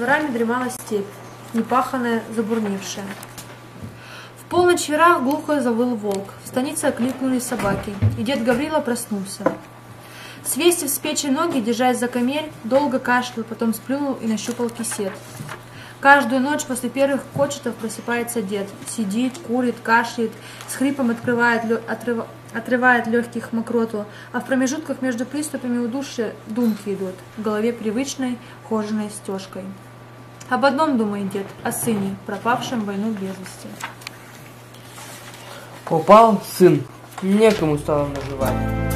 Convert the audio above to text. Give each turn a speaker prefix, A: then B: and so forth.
A: горами дремала степь, непаханая, забурнившая. В полночь в верах глухо завыл волк, в станице окликнули собаки, и дед Гаврила проснулся. Свесив с печи ноги, держась за камель, долго кашлял, потом сплюнул и нащупал кисет. Каждую ночь после первых кочетов просыпается дед. Сидит, курит, кашляет, с хрипом отрывает легких мокроту, а в промежутках между приступами удушья думки идут, в голове привычной кожаной стежкой. Об одном думает дед, о сыне, пропавшем в войну без вести.
B: Попал сын, некому стало наживать.